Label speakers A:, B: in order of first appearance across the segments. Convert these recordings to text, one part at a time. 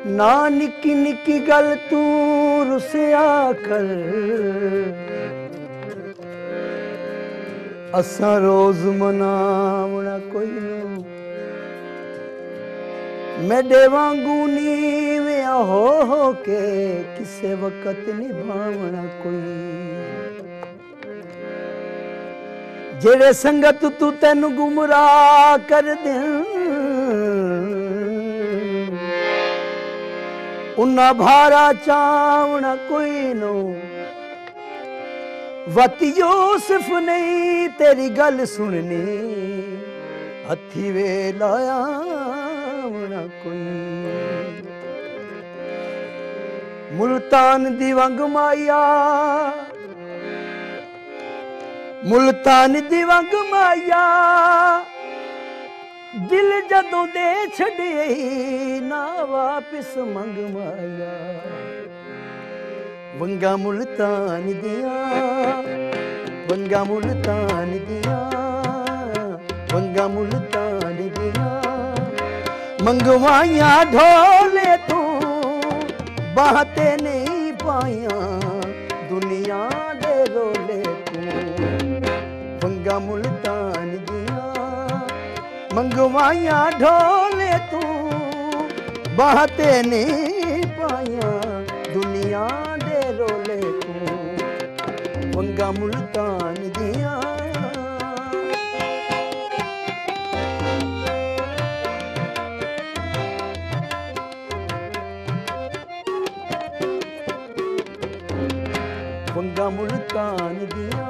A: ना निकी निकी गल तू रुसिया कर, असा रोज मनावना कोई नू, मेरे वांगू नीविया हो के किसे वक्त निभावना कोई। जेड़े संगत तू तेन गुमराह कर दे, उन्ना भारा चावना कोई नो। वत यूसुफ नहीं तेरी गल सुननी, हथी वे लाया कोई। मुल्तान दी वंग माया, मुल्तान दी वंग माया, दिल जदों दे छड़े ना वापिस मंग माया। वंगा मुल्तान दिया, वंगा मुल्तान दिया, वंगा मुल्तान दिया, मंगवाइया ढोले तू बाते नहीं पाया, दुनिया दे रोले तू। वंगा मुल्तान दिया, मंगवाइया ढोले तू बाते नहीं पाया, दुनिया दे रोले तू। वंगा मुल्तान दिया, वंगा मुल्तान दिया,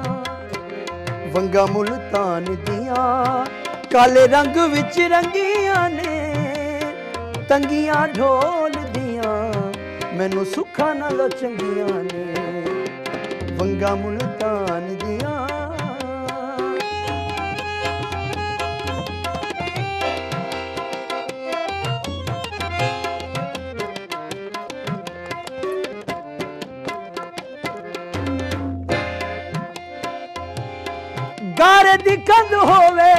A: वंगा मुल्तान दिया, काले रंग विच रंगिया ने तंगियां ढोल दिया, मैनू सुखा नालों चंगिया ने। वंगा मुल्तान दिया, गारे दी कंध होवे,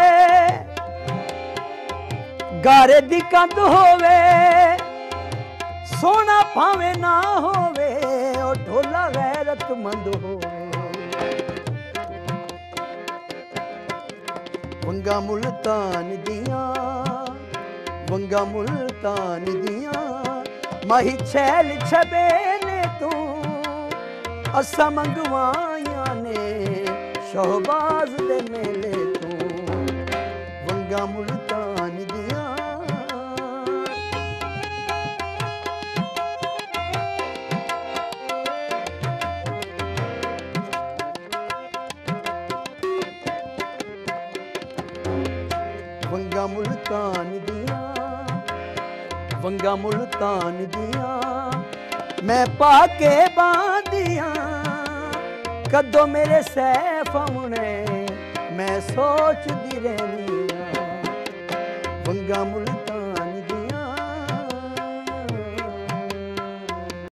A: गारे दी कंध होवे, सोना भावे ना होवे, और ढोला गैरतमंद होवे। वंगा मुल्तान दिया, वंगा मुल्तान दिया, माही छैल छबेले तू असा मंगवाइया ने, शहबाज दे मेले तू। वंगा मुल्तान दिया, वंगा मुल्तान दिया, वंगा मुल्तान दिया, मैं पाके बांधिया कदों मेरे सैफ आने, मैं सोचदी रहनी। वंगा मुल्तान